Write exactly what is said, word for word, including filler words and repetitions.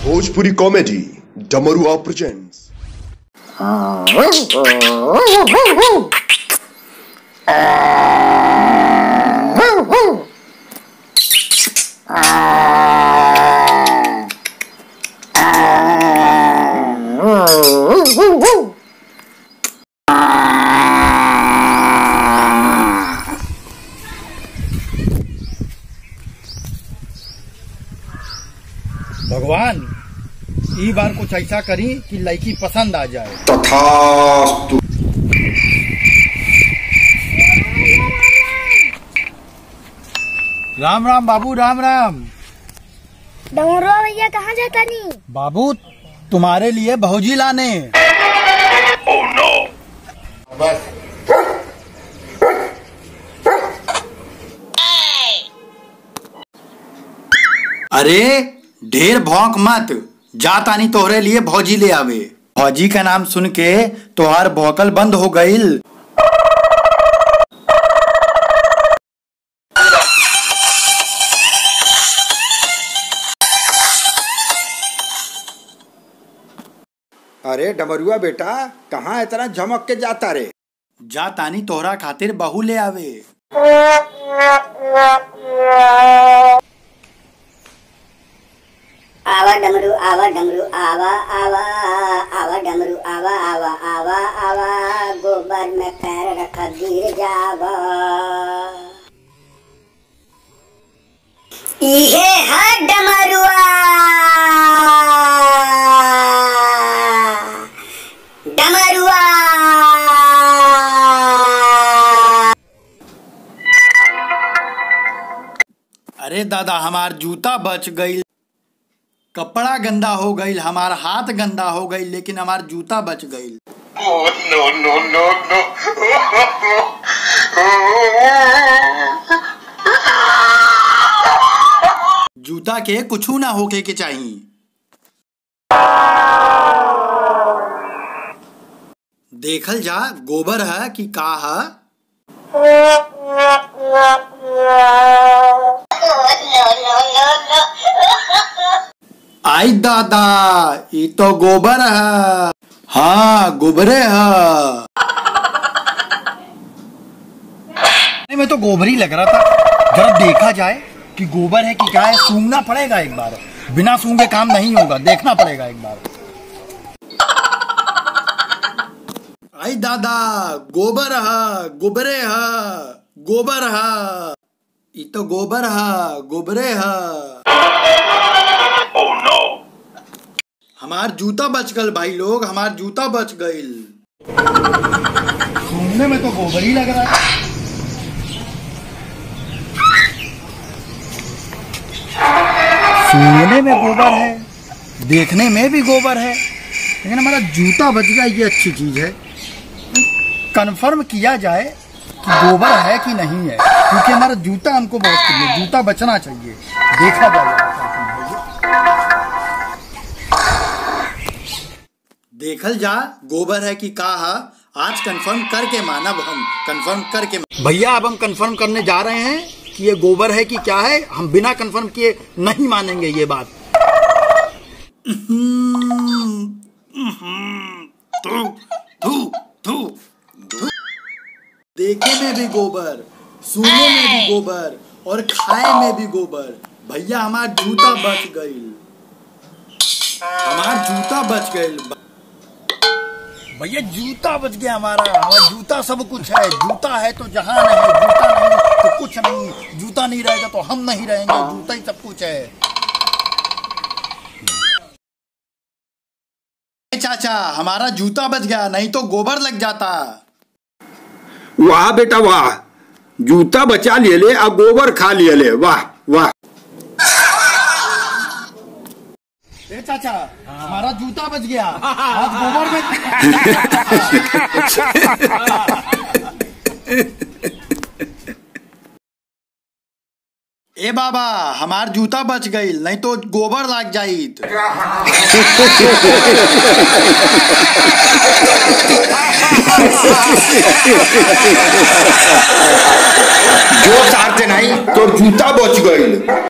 Bhojpuri comedy डमरुआ presents. भगवान ई बार कुछ ऐसा करी कि लड़की पसंद आ जाए। तथास्तु। राम राम बाबू, राम राम। डमरुआ भैया कहाँ जाता नहीं? बाबू तुम्हारे लिए भौजी लाने। Oh no. बस अरे ढेर भौंक मत, जाता नहीं तोहरे लिए भौजी ले आवे। भौजी का नाम सुन के तोहार भौकल बंद हो गईल। अरे डमरुआ बेटा, कहाँ इतना झमक के जाता रे? जाता नहीं तोहरा खातिर बहू ले आवे। आवा डमरू आवा डमरू आवा आवा आवा डमरू आवा आवा आवा आवा गोबर में पैर रख गिर जावा। इहे है डमरुआ, डमरुआ। अरे दादा हमार जूता बच गई, कपड़ा गंदा हो गई, हमार हाथ गंदा हो गई, लेकिन हमार जूता बच गई। Oh no no no no. जूता के कुछू ना होके के चाहिए। देखल जा गोबर है कि का है। आई दादा ये तो गोबर है। हाँ गोबरे है। में तो गोबर ही लग रहा था। जरा देखा जाए कि गोबर है कि क्या है। सूंघना पड़ेगा एक बार, बिना सूंघे काम नहीं होगा, देखना पड़ेगा एक बार। आई दादा गोबर है, गोबरे है, गोबर है। ये तो गोबर है, गोबरे है। हमार जूता बच गल भाई लोग, हमार जूता बच गईल। सूंघने में तो गोबर ही लग रहा है। सूंघने में गोबर है, देखने में भी गोबर है, लेकिन हमारा जूता बच गया, ये अच्छी चीज है। कंफर्म किया जाए कि गोबर है कि नहीं है, क्योंकि हमारा जूता हमको बहुत चाहिए, जूता बचना चाहिए। देखा जाए, देखल जा गोबर है कि का है। आज कंफर्म करके मानब, हम कंफर्म करके। भैया अब हम कंफर्म करने जा रहे हैं कि ये गोबर है कि क्या है। हम बिना कंफर्म किए नहीं मानेंगे ये बात। थू, थू, थू, थू। देखे में भी गोबर, सूंघने में भी गोबर और खाए में भी गोबर। भैया हमार जूता बच गई, हमार जूता बच गई। भैया जूता बच गया हमारा। हमारा जूता सब कुछ है। जूता है तो जहान है, जूता नहीं तो कुछ नहीं। जूता नहीं रहेगा तो हम नहीं रहेंगे, जूता ही सब कुछ है। चाचा हमारा जूता बच गया, नहीं तो गोबर लग जाता। वाह बेटा वाह, जूता बचा लिए ले और गोबर खा लिए ले। वाह वाह। ए चाचा हमारा जूता बच गया, आज गोबर में। ए बाबा हमार जूता बच गई, नहीं तो गोबर लग जाई। जो सारते नहीं तो जूता बच गई।